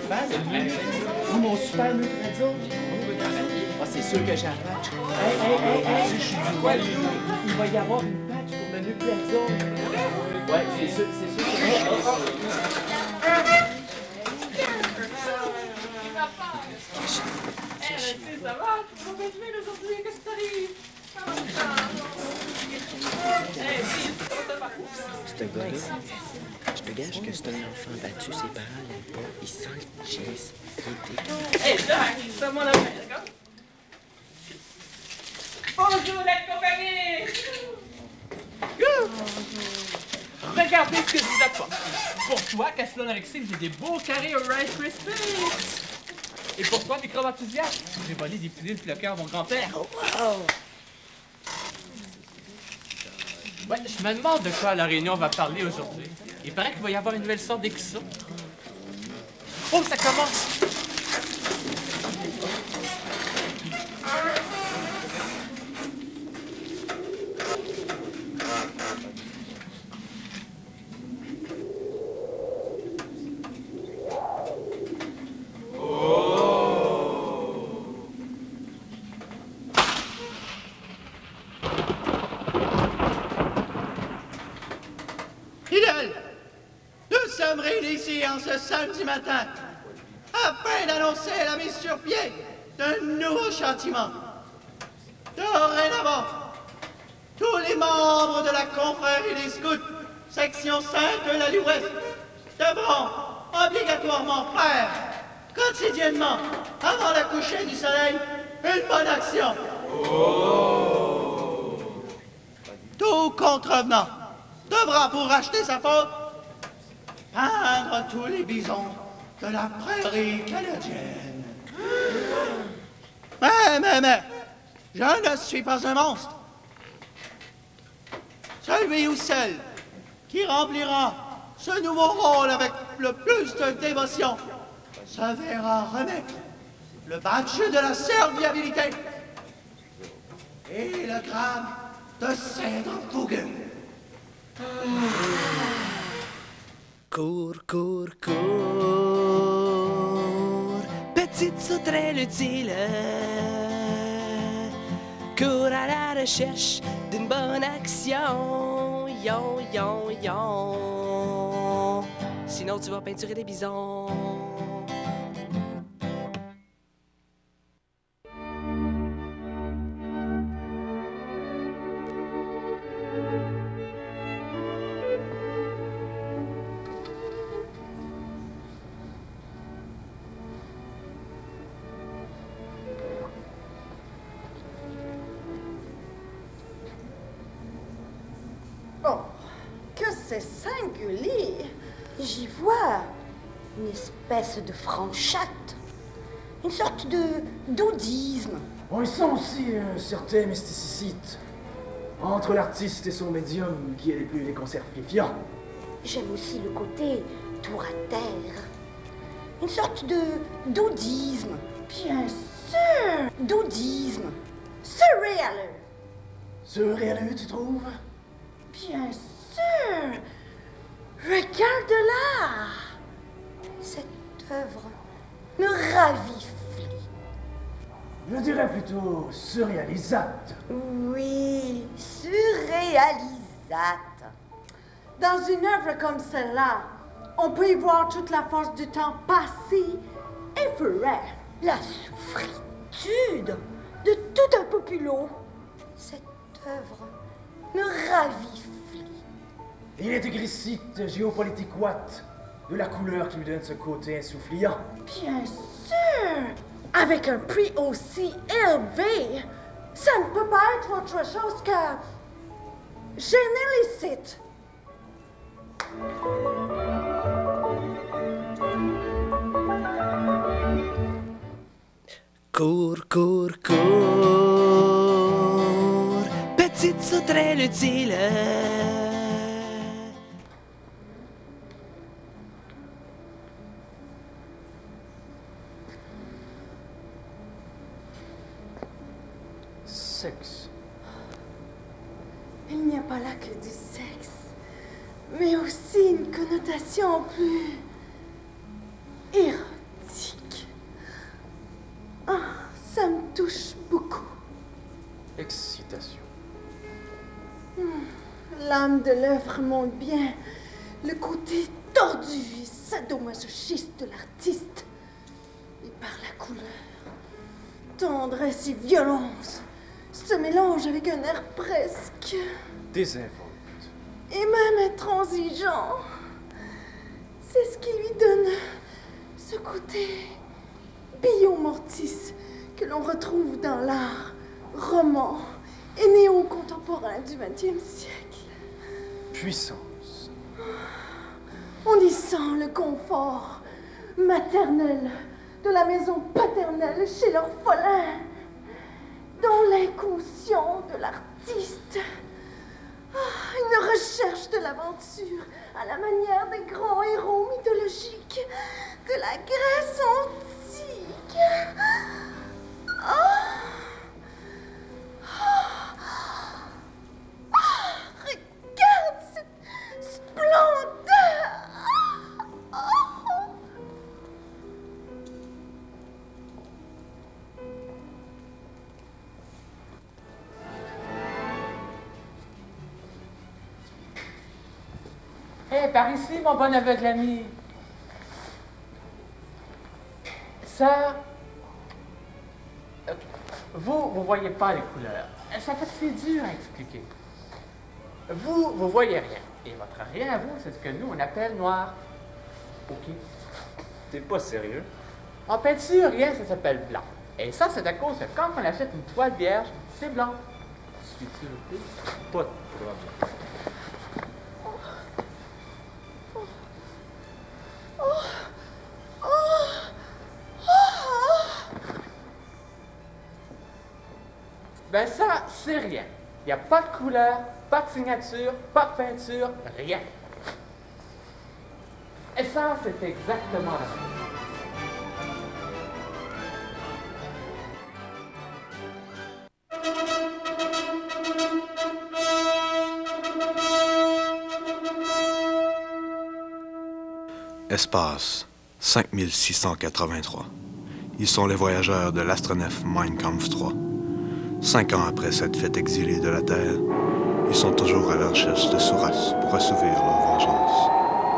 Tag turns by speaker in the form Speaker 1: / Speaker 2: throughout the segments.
Speaker 1: Oh, mon super Nutrezzo. Ah, c'est sûr que j'ai un patch. Hey, je suis du quoi, il va y avoir une patch pour le Nutrezzo. Ouais, c'est sûr
Speaker 2: Ça va? Tu vas bien jouer aujourd'hui? Qu'est-ce qui t'arrive?
Speaker 3: Ce gars-là, je te gage que c'est un enfant battu, ses parents l'aiment pas, il sent le cheese.
Speaker 2: Hey, Jack, fais-moi la main, d'accord? Bonjour, la compagnie! Regardez ce que je vous apporte. Pour toi, Castellon Alexis, j'ai des beaux carrés au Rice Krispies. Et pour toi, des crabes enthousiastes, j'ai volé des pilines floquées à mon grand-père.
Speaker 3: Oh, wow!
Speaker 2: Ouais, je me demande de quoi la réunion va parler aujourd'hui. Il paraît qu'il va y avoir une nouvelle sorte d'exo. Oh, ça commence!
Speaker 4: Ce samedi matin, afin d'annoncer la mise sur pied d'un nouveau châtiment. Dorénavant, tous les membres de la confrérie des scouts, section 5 de la Ouest, devront obligatoirement faire quotidiennement, avant le coucher du soleil, une bonne action. Tout contrevenant devra, pour racheter sa faute, peindre tous les bisons de la prairie canadienne. Mais, je ne suis pas un monstre. Celui ou celle qui remplira ce nouveau rôle avec le plus de dévotion se verra remettre le badge de la serviabilité et le gramme de cèdre fougueux.
Speaker 3: Cours, petite sauterelle utile. Cours à la recherche d'une bonne action. Yon. Sinon, tu vas peinturer des bisons.
Speaker 5: C'est singulier. J'y vois une espèce de franchette, une sorte d'audisme.
Speaker 1: On sent aussi un certain mysticite entre l'artiste et son médium qui est les plus déconcertifiant.
Speaker 5: J'aime aussi le côté tour à terre, une sorte d'audisme. Bien sûr, d'audisme. Surréaleux.
Speaker 1: Surréaleux, tu trouves?
Speaker 5: Bien sûr. Regarde-la! Cette œuvre me ravifie.
Speaker 1: Je dirais plutôt surréalisate.
Speaker 5: Oui, surréalisate. Dans une œuvre comme celle-là, on peut y voir toute la force du temps passé et ferait la souffritude de tout un populot. Cette œuvre me ravifie.
Speaker 1: Il est égricite géopolitique-watt, de la couleur qui lui donne ce côté insouffliant.
Speaker 5: Bien sûr! Avec un prix aussi élevé, ça ne peut pas être autre chose que généricite.
Speaker 3: Cours, petite sauterelle utile.
Speaker 1: Sexe.
Speaker 5: Il n'y a pas là que du sexe, mais aussi une connotation plus érotique. de l'œuvre montre bien le côté tordu et sadomasochiste de l'artiste. Et par la couleur, tendresse et violence se mélangent avec un air presque...
Speaker 1: désinvolte.
Speaker 5: Et même intransigeant. C'est ce qui lui donne ce côté biomortis que l'on retrouve dans l'art roman et néo-contemporain du XXe siècle.
Speaker 1: Puissance.
Speaker 5: On y sent le confort maternel de la maison paternelle chez l'orphelin, dans l'inconscient de l'artiste. Une recherche de l'aventure à la manière des grands héros mythologiques de la Grèce antique. Regarde cette splendeur.
Speaker 2: Hé, par ici, mon bon aveugle ami. Ça... vous voyez pas les couleurs. Ça fait que c'est dur à expliquer. Vous voyez rien. Et votre rien à vous, c'est ce que nous, on appelle noir. OK?
Speaker 1: T'es pas sérieux?
Speaker 2: En peinture, rien, ça s'appelle blanc. Et ça, c'est à cause que quand on achète une toile vierge, c'est blanc. Suis-tu le plus?
Speaker 1: Pas de problème.
Speaker 2: Ben ça, c'est rien. Il n'y a pas de couleur, pas de signature, pas de peinture, rien. Et ça, c'est exactement la chose.
Speaker 6: Espace 5683. Ils sont les voyageurs de l'astronef Mein Kampf 3. 5 ans après s'être fait exiler de la Terre, ils sont toujours à la recherche de Souras pour assouvir leur vengeance.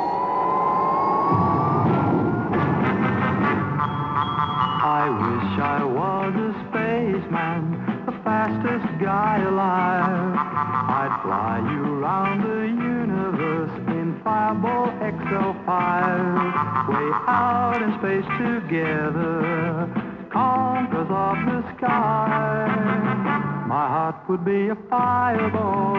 Speaker 7: I wish I was a spaceman, the fastest guy alive. I'd fly you around the universe in Fireball XL5. Way out in space together, conquerors of the sky. My heart would be a fireball,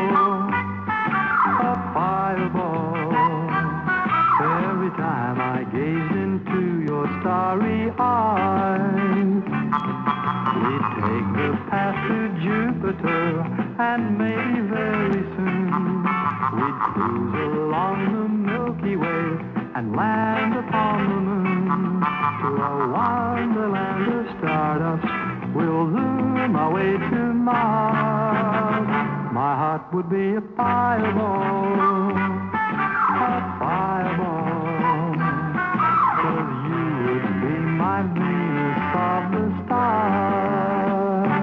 Speaker 7: a fireball. Every time I gaze into your starry eyes, we'd take the path to Jupiter, and maybe very soon we'd cruise along the Milky Way and land upon the moon. To a wonderland of stardust, we'll zoom our way to Mars. My heart would be a fireball, a fireball, 'cause you'd be my Venus of the stars.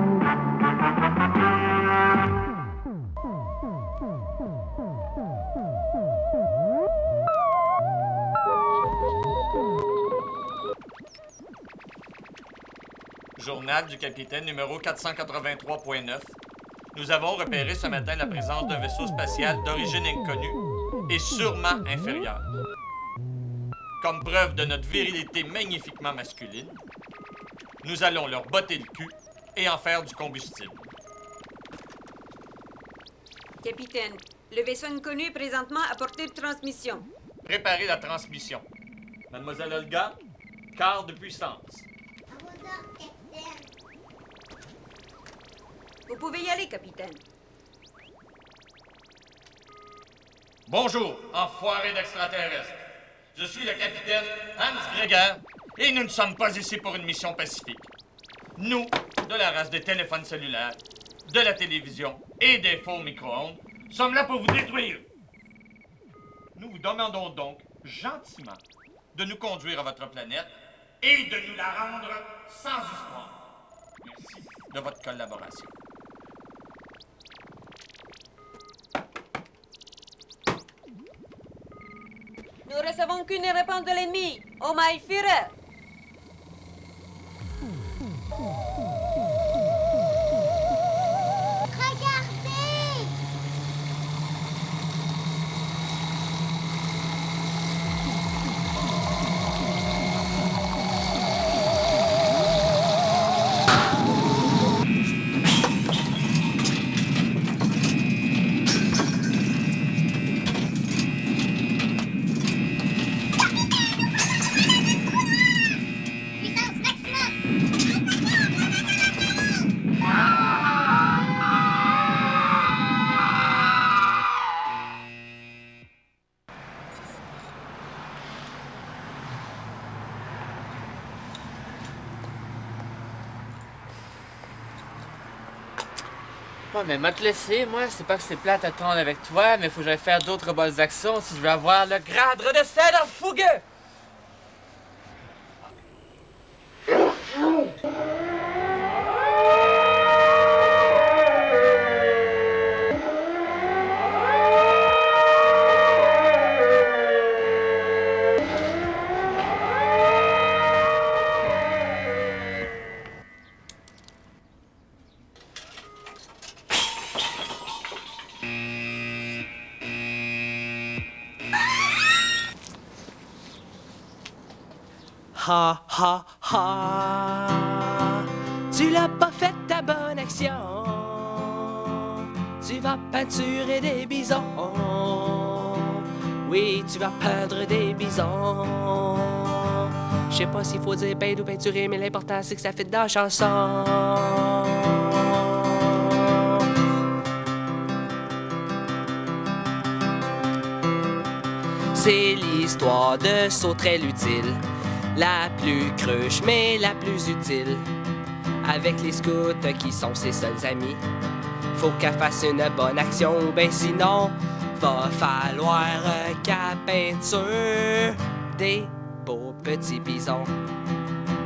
Speaker 8: Journal du capitaine numéro 483.9. Nous avons repéré ce matin la présence d'un vaisseau spatial d'origine inconnue et sûrement inférieure. Comme preuve de notre virilité magnifiquement masculine, nous allons leur botter le cul et en faire du combustible.
Speaker 9: Capitaine, le vaisseau inconnu est présentement à portée de transmission.
Speaker 8: Préparez la transmission. Mademoiselle Olga, quart de puissance.
Speaker 9: Vous pouvez y aller, capitaine.
Speaker 8: Bonjour, enfoirés d'extraterrestres. Je suis le capitaine Hans Gregor et nous ne sommes pas ici pour une mission pacifique. Nous, de la race des téléphones cellulaires, de la télévision et des faux micro-ondes, sommes là pour vous détruire. Nous vous demandons donc, gentiment, de nous conduire à votre planète et de nous la rendre sans histoire. Merci de votre collaboration.
Speaker 9: Nous recevons qu'une réponse de l'ennemi. Oh my Führer!
Speaker 2: Ouais, mais m'a te laissé, moi, c'est pas que c'est plate à attendre avec toi, mais faut que j'aille faire d'autres bonnes actions si je veux avoir le grade de cèdre fougueux!
Speaker 10: Ha ha ha, tu l'as pas fait ta bonne action. Tu vas peinturer des bisons. Oui, tu vas peindre des bisons. Je sais pas s'il faut dire peindre ou peinturer, mais l'important c'est que ça fait dans la chanson. C'est l'histoire de Sauterelle utile. La plus cruche, mais la plus utile. Avec les scouts qui sont ses seuls amis. Faut qu'elle fasse une bonne action, ben sinon, va falloir qu'elle peinture des beaux petits bisons.